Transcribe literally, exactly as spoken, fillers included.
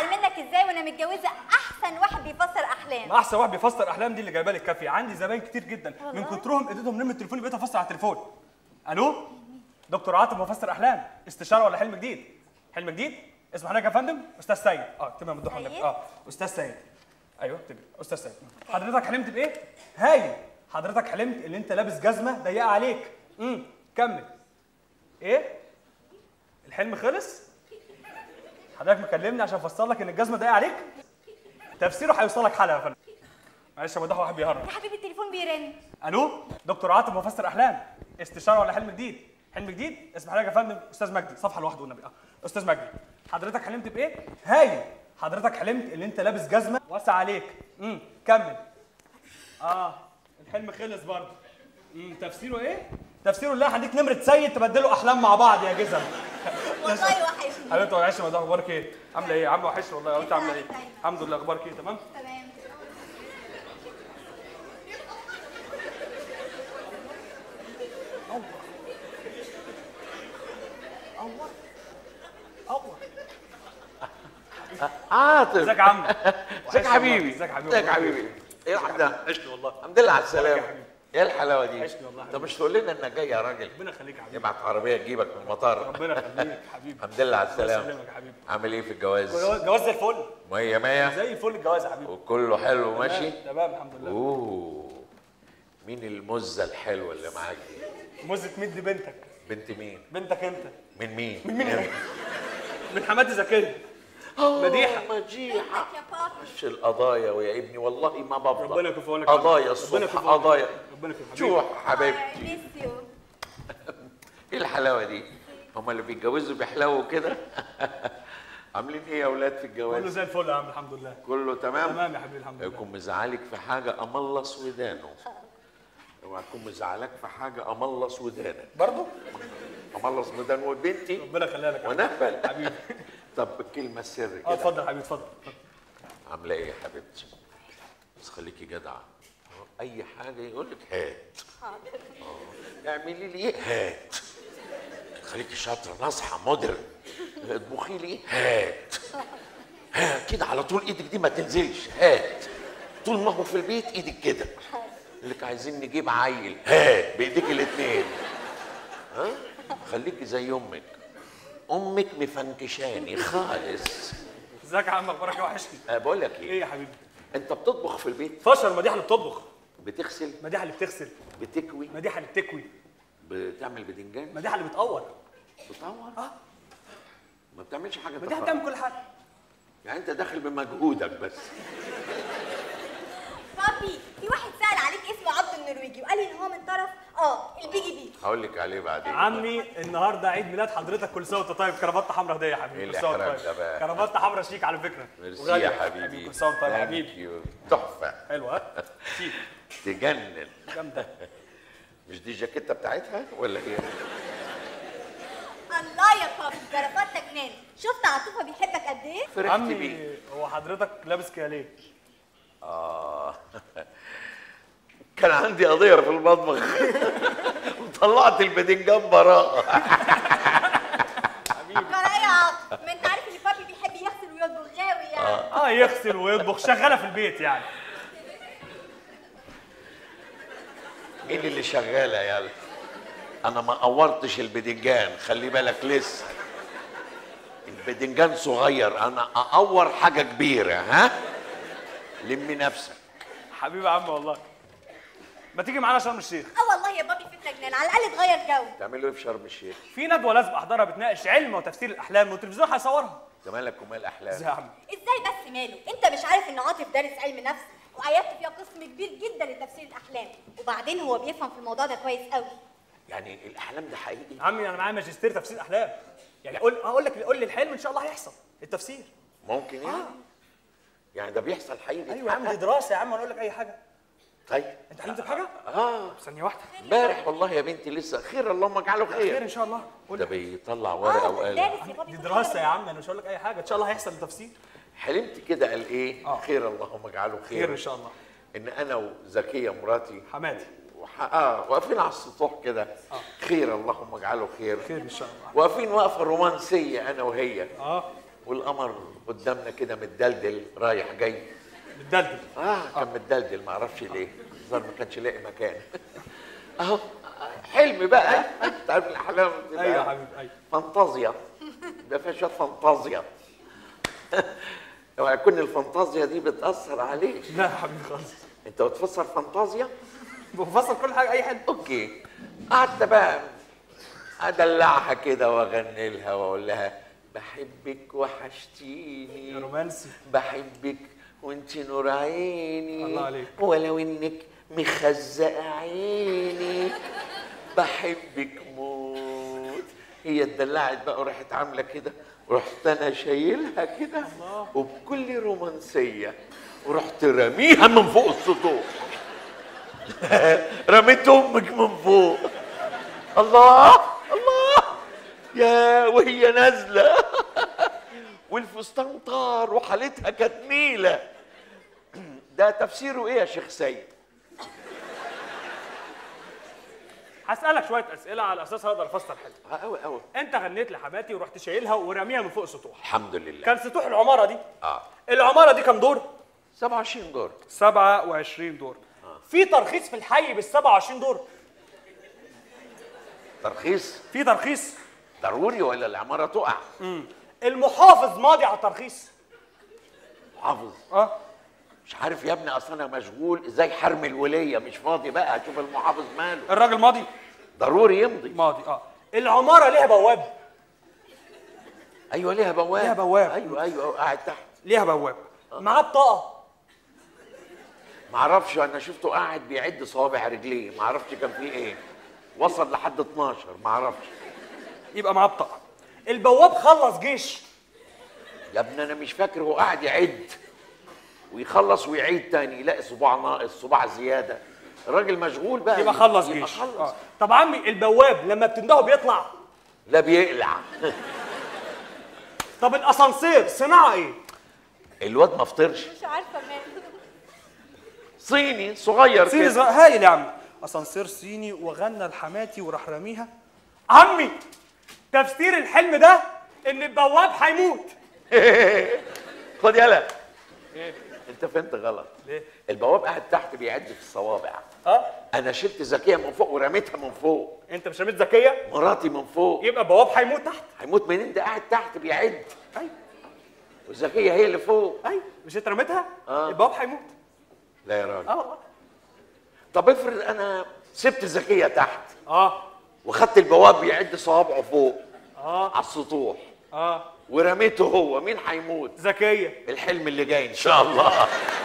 ازعل منك ازاي وانا متجوزه احسن واحد بيفسر احلام؟ ما احسن واحد بيفسر احلام دي اللي جايبه لي الكافيه، عندي زباين كتير جدا من كترهم اديتهم نمره التليفون بقيت افسر على التليفون. الو دكتور عاطف مفسر احلام، استشاره ولا حلم جديد؟ حلم جديد؟ اسم حضرتك يا فندم؟ استاذ سيد. اه تمام الدكتور النبي. اه استاذ سيد. ايوه تمام استاذ سيد. حضرتك حلمت بايه؟ هايل. حضرتك حلمت ان انت لابس جزمه ضيقه عليك. امم كمل. ايه؟ الحلم خلص؟ حضرتك مكلمني عشان افسر لك ان الجزمه ضيقه عليك؟ تفسيره هيوصلك حلقه يا فندم. معلش يا مدحت واحد بيهرب. يا حبيبي التليفون بيرن. الو دكتور عاطف مفسر احلام، استشاره ولا حلم جديد؟ حلم جديد؟ اسم حضرتك يا فندم؟ استاذ مجدي. صفحه لوحده والنبي. اه استاذ مجدي. حضرتك حلمت بايه؟ هايل. حضرتك حلمت ان انت لابس جزمه واسعه عليك. امم كمل. اه الحلم خلص برضه. امم تفسيره ايه؟ تفسيره لا هديك نمره سيد تبدلوا احلام مع بعض يا جزم. والله وحشني. حبيبتي وحشني يا مدام، اخبارك ايه؟ عامله ايه؟ عامله وحشني والله. انت عامله ايه؟ الحمد لله. اخبارك ايه؟ تمام؟ تمام. الله الله عاطف ازيك يا عم؟ ازيك يا حبيبي؟ ازيك يا حبيبي؟ ازيك يا حبيبي؟ ايه الحمد عشني والله. الحمد لله على يا السلامة. حبيبي. ايه الحلاوة دي؟ عشني والله. طب مش تقول لنا انك جاي يا راجل؟ ربنا يخليك يا حبيبي. يبعت عربية تجيبك من المطار. ربنا يخليك حبيبي. الحمد لله على الله السلامة. يسلمك يا حبيبي. عامل ايه في الجواز؟ جواز زي الفل. مية مية؟ زي الفل الجواز يا حبيبي. وكله حلو ماشي؟ تمام الحمد لله. اوه مين المزة الحلوة اللي معاك دي؟ مزة مين دي؟ بنتك. بنت مين؟ بنتك انت. من مين؟ من مين؟ من حماتي زكية. مديحة. مديحة. يا بابا. مش القضايا ويا ابني والله ما بفضل. ربنا يكون في عونك. قضايا ربنا الصبح يكون في عونك. قضايا. ربنا يكون في شوح عونك. حبيبتي. ميس يو. ايه الحلاوه دي؟ هما اللي بيتجوزوا بيحلووا كده؟ عاملين ايه يا اولاد في الجواز؟ كله زي الفل يا عم الحمد لله. كله تمام؟ تمام يا حبيبي الحمد لله. يكون مزعلك في حاجه املص ودانه. اوعى تكون مزعلك في حاجه املص ودانك. برضه؟ املص ودان وبنتي ربنا يخليها لك ونهبل حبيبي. طب الكلمه السر كده. اه اتفضل حبيبي اتفضل. عامله ايه يا حبيبتي؟ بس خليكي جدعه. اي حاجه يقول لك هات. حاضر. اه اعملي لي ايه؟ هات. خليكي شاطره ناصحه مودرن. اطبخي لي هات. ها كده على طول ايدك دي ما تنزلش. هات. طول ما هو في البيت ايدك كده. لك عايزين نجيب عيل. هات بايديك الاثنين. ها خليكي زي امك. امك مفنكشاني خالص. ازيك يا عم اخبارك ايه؟ وحشني. أه بقول لك ايه ايه؟ يا حبيبي؟ انت بتطبخ في البيت؟ فشر مديحه اللي بتطبخ. بتغسل؟ مديحه اللي بتغسل. بتكوي؟ مديحه اللي بتكوي. بتعمل بدنجان؟ مديحه اللي بتقور. بتطور؟ اه ما بتعملش حاجه. مديحه تخرج. بتعمل كل حاجه. يعني انت داخل بمجهودك بس. بابي في واحد سأل عليك اسمه عبد النرويجي وقال لي ان هو من طرف اه البيجي بي. هقول لك عليه بعدين. عمي النهارده عيد ميلاد حضرتك، كل سنه وانت طيب. كرافته حمراء هديه يا حبيبي. ايه كل سنه وانت الإحراج طيب. ده بقى؟ كرافته حمراء شيك على فكره. ميرسي وغالية. يا حبيبي. كل سنه وانت طيب يا Thank حبيبي. you. تحفه. حلوه ها؟ شيك. تجنن. جامده. مش دي الجاكيته بتاعتها ولا ايه؟ الله يا بابي جرافات جنان. شفت عاطفه بيحبك قد ايه؟ فرحت بيه. عمي هو حضرتك لابس كده ليه؟ اه كان عندي قضيه في المطبخ وطلعت الباذنجان براءه. يا ما انت عارف ان بابي بيحب يغسل ويطبخ غاوي يعني. اه يغسل ويطبخ، شغاله في البيت يعني. مين اللي شغاله يالا؟ انا ما قورتش الباذنجان، خلي بالك لسه. الباذنجان صغير، انا اقور حاجه كبيره. ها لمي نفسك. حبيبي يا عم والله. ما تيجي معانا شرم الشيخ؟ اه والله يا بابي فكره جنان، على الاقل تغير جو. تعملوا ايه في شرم الشيخ؟ في ندوه لازم احضرها بتناقش علم وتفسير الاحلام والتلفزيون هيصورها. انت مالك ومال الاحلام؟ ازاي يا عم؟ ازاي بس ماله؟ انت مش عارف ان عاطف دارس علم نفس وعيادته فيها قسم كبير جدا لتفسير الاحلام، وبعدين هو بيفهم في الموضوع ده كويس قوي. يعني الاحلام ده حقيقي؟ عمي انا معايا ماجستير تفسير احلام. يعني قول اقول لك قول لي الحلم ان شاء الله هيحصل التفسير. ممكن يعني؟ آه. يعني ده بيحصل حقيقي؟ ايوه يا عم دي دراسه يا عم، انا اقول لك اي حاجه. طيب انت حلمت بحاجه؟ اه ثانيه واحده. امبارح والله يا بنتي لسه خير، اللهم اجعله خير خير. ان شاء الله. قول ده لي. بيطلع ورقه اه وقلم. دارس يا بابي دي كل دراسه حاجة. يا عم، انا مش هقول لك اي حاجه، ان شاء الله هيحصل التفسير. حلمت كده قال ايه؟ آه. خير اللهم اجعله خير. خير ان شاء الله. ان انا وزكيه مراتي حماتي. وح... اه واقفين على السطوح كده. آه. خير اللهم اجعله خير. خير ان شاء الله. واقفين وقفه رومانسيه انا وهي. اه والقمر قدامنا كده متدلدل رايح جاي. متدلدل؟ اه كان متدلدل، ما اعرفش ليه، الظاهر ما كانش لاقي مكان. اهو حلم بقى، انت عارف الاحلام. ايوه يا حبيبي ايوه. فانتازيا، ده فيها شويه فانتازيا. اوعى يكون الفانتازيا دي بتاثر عليك. لا يا حبيبي خالص. انت بتفسر فانتازيا؟ بفسر كل حاجه اي حد. اوكي. قعدت بقى ادلعها كده واغني لها واقول لها بحبك وحشتيني يا رومانسي. بحبك وانت نور عيني الله عليك. ولو انك مخزقه عيني بحبك موت. هي اتدلعت بقى وراحت عامله كده، ورحت انا شايلها كده وبكل رومانسيه ورحت راميها من فوق السطوح. رميت امك من فوق. الله الله يا وهي نازله والفستان طار وحالتها كانت نيله. ده تفسيره ايه يا شيخ سيد؟ هسألك شوية أسئلة على أساس هقدر أفسر حلو. قوي قوي. أنت غنيت لحماتي ورحت شايلها وراميها من فوق السطوح. الحمد لله. كان سطوح العمارة دي؟ اه. العمارة دي كام دور؟ سبعة وعشرين دور. سبعة وعشرين دور. آه. في ترخيص في الحي بال سبعة وعشرين دور؟ ترخيص؟ في ترخيص؟ ضروري ولا العمارة تقع؟ امم المحافظ ماضي على الترخيص؟ محافظ؟ اه. مش عارف يا ابني، اصل انا مشغول، ازاي حرم الوليه مش فاضي بقى اشوف المحافظ ماله. الراجل ماضي؟ ضروري يمضي. ماضي اه. العماره ليها بواب؟ ايوه ليها بواب. ليها بواب. ايوه ايوه قاعد تحت. ليها بواب. آه. معاه بطاقه؟ معرفش، انا شفته قاعد بيعد صوابع رجليه، معرفش كان فيه ايه، وصل لحد اتناشر معرفش. يبقى معاه بطاقه. البواب خلص جيش؟ يا ابني انا مش فاكر، هو قاعد يعد ويخلص ويعيد تاني، يلاقي صباع ناقص صباع زياده. الراجل مشغول بقى. يبقى خلص يبقى جيش. خلص. آه. طب عمي البواب لما بتندهه بيطلع؟ لا بيقلع. طب الاسانسير صناعه ايه؟ الواد ما فطرش. مش عارفه ماله. صيني صغير صيني كده. صغير هايل يا عمي. اسانسير صيني وغنى لحماتي وراح راميها. عمي تفسير الحلم ده ان البواب هيموت. خد يلا. ايه؟ انت فهمت غلط. ليه؟ البواب قاعد تحت بيعد في الصوابع. اه. انا شلت زكيه من فوق ورميتها من فوق. انت مش رميت زكيه؟ مراتي من فوق. يبقى البواب هيموت تحت. هيموت منين؟ ده قاعد تحت بيعد. ايوه. والزكيه هي اللي فوق. ايوه مش انت رميتها؟ آه. البواب هيموت. لا يا راجل. اه والله. طب افرض انا سبت زكيه تحت. اه. وخدت البواب بيعد صوابعه فوق. اه. على السطوح. اه. ورميته هو، مين هيموت؟ زكيه. الحلم اللي جاي ان شاء الله.